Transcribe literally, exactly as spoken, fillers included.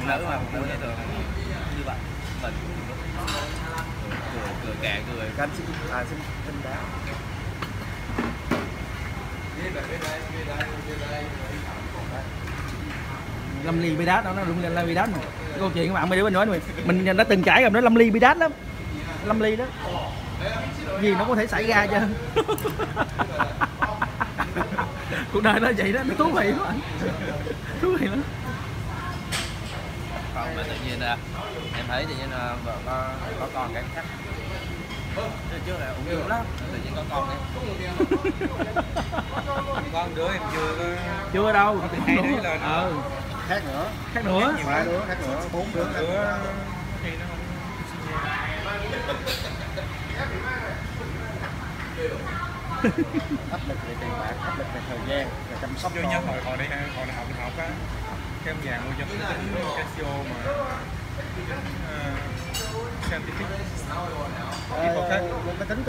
nữ mà phụ nữ thường như vậy mình cười cười kẹ cười Anh xin à xin xin đá. Lâm Ly Bidat đó, nó đúng là Lâm Ly Bidat mà. Cái câu chuyện các bạn mấy đứa mình nói mình mình đã từng trải gặp nó Lâm Ly Bidat lắm. Lâm Ly đó. Gì nó có thể xảy ra chứ. Cuộc đời nó vậy đó, nó thú vị quá. Thú vị lắm. Còn mà tự nhiên em thấy tự nhiên vợ có có con cái khác. Trước là ủng hộ lắm, tự nhiên có con em. Con đứa em chưa có... Chưa đâu, hai đứa lên. Ờ. Khác nữa. Khác nữa. Ba đứa, khác nữa, bốn đứa. Đứa khi nó áp lực về tiền bạc, áp lực về thời gian, về chăm sóc vô con. nhớ hồi hồi đi hồi đại học đi học á, cái ông già mua cho tôi tính Casio mà uh, scientific. Ờ, máy tính